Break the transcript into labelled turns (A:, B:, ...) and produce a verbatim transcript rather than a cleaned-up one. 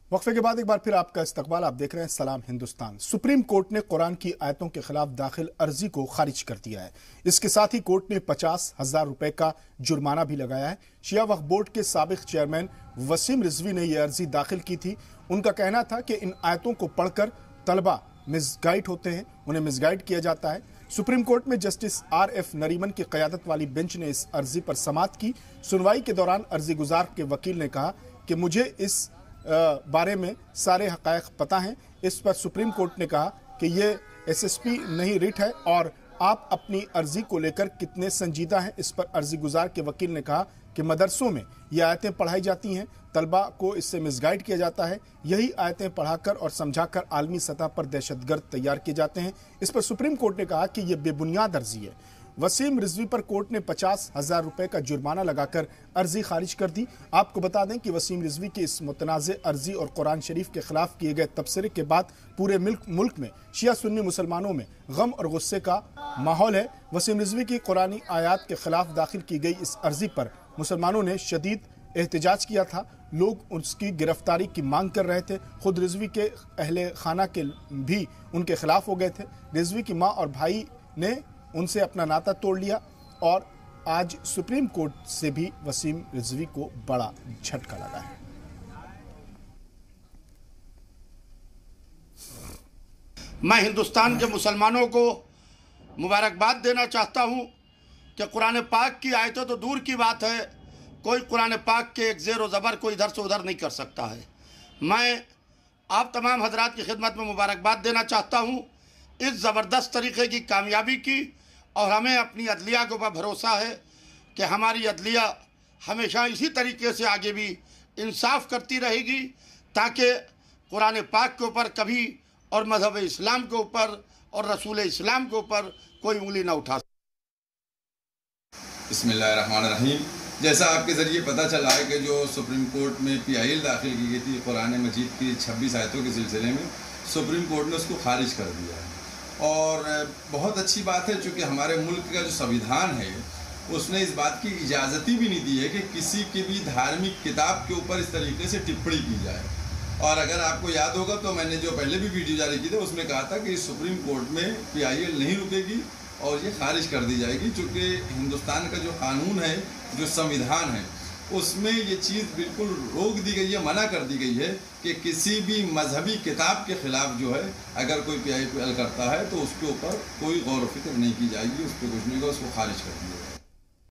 A: वक्फे के बाद एक बार फिर आपका इस्तकबाल। आप देख रहे हैं सलाम हिंदुस्तान। सुप्रीम कोर्ट ने कुरान की आयतों के खिलाफ दाखिल अर्जी को खारिज कर दिया है। इसके साथ ही कोर्ट ने पचास हजार रुपए का जुर्माना भी लगाया है। शिया वक्फ बोर्ड के साबिक चेयरमैन वसीम रिजवी ने यह अर्जी दाखिल की थी। उनका कहना था कि इन आयतों को पढ़कर तलबा मिसगाइड होते हैं, उन्हें मिसगाइड किया जाता है। सुप्रीम कोर्ट में जस्टिस आर एफ नरीमन की क़यादत वाली बेंच ने इस अर्जी पर समाअत की। सुनवाई के दौरान अर्जी गुजार के वकील ने कहा कि मुझे इस बारे में सारे हक़ाइक़ पता हैं। इस पर सुप्रीम कोर्ट ने कहा कि ये एस एस पी नहीं रिट है और आप अपनी अर्जी को लेकर कितने संजीदा हैं। इस पर अर्जी गुजार के वकील ने कहा कि मदरसों में ये आयतें पढ़ाई जाती हैं, तलबा को इससे मिसगाइड किया जाता है। यही आयतें पढ़ाकर और समझाकर आलमी सतह पर दहशतगर्द तैयार किए जाते हैं। इस पर सुप्रीम कोर्ट ने कहा कि यह बेबुनियाद अर्जी है। वसीम रिजवी पर कोर्ट ने पचास हजार रुपए का जुर्माना लगाकर अर्जी खारिज कर दी। आपको बता दें कि वसीम रिजवी की इस मुतनाज़ अर्जी और कुरान शरीफ के खिलाफ किए गए तबसरे के बाद पूरे मुल्क मुल्क में शिया सुन्नी मुसलमानों में गम और गुस्से का माहौल है। वसीम रिजवी की कुरानी आयात के खिलाफ दाखिल की गई इस अर्जी पर मुसलमानों ने शदीद एहतजाज किया था। लोग उसकी गिरफ्तारी की मांग कर रहे थे। खुद रिजवी के अहले खाना के भी उनके खिलाफ हो गए थे। रिजवी की माँ और भाई ने उनसे अपना नाता तोड़ लिया और आज सुप्रीम कोर्ट से भी वसीम रिजवी को बड़ा झटका लगा है।
B: मैं हिंदुस्तान के मुसलमानों को मुबारकबाद देना चाहता हूं कि कुरान पाक की आयतें तो दूर की बात है, कोई कुरान पाक के एक ज़ेर व ज़बर को इधर से उधर नहीं कर सकता है। मैं आप तमाम हजरात की खिदमत में मुबारकबाद देना चाहता हूं इस ज़बरदस्त तरीक़े की कामयाबी की, और हमें अपनी अदलिया के ऊपर भरोसा है कि हमारी अदलिया हमेशा इसी तरीके से आगे भी इंसाफ करती रहेगी ताकि कुरान पाक के ऊपर कभी और मज़हब इस्लाम के ऊपर और रसूल इस्लाम के ऊपर कोई उंगली न उठा।
C: बिस्मिल्लाहिर्रहमानिर्रहीम। जैसा आपके ज़रिए पता चला है कि जो सुप्रीम कोर्ट में पी आई एल दाखिल की गई थी कुरान मजीद की छब्बीस आयतों के सिलसिले में, सुप्रीम कोर्ट ने उसको खारिज कर दिया है। और बहुत अच्छी बात है, चूँकि हमारे मुल्क का जो संविधान है उसने इस बात की इजाज़त ही भी नहीं दी है कि किसी की भी धार्मिक किताब के ऊपर इस तरीके से टिप्पणी की जाए। और अगर आपको याद होगा तो मैंने जो पहले भी वीडियो जारी की थी उसमें कहा था कि सुप्रीम कोर्ट में पी आई एल नहीं रुकेगी और ये खारिज कर दी जाएगी, चूँकि हिंदुस्तान का जो कानून है, जो संविधान है, उसमें ये चीज़ बिल्कुल रोक दी गई है, मना कर दी गई है कि किसी भी मजहबी किताब के ख़िलाफ़ जो है अगर कोई पी आई एल करता है तो उसके ऊपर कोई गौर व फिक्र नहीं की जाएगी, उस पर कुछ नहीं होगा, उसको खारिज कर दिया जाएगा।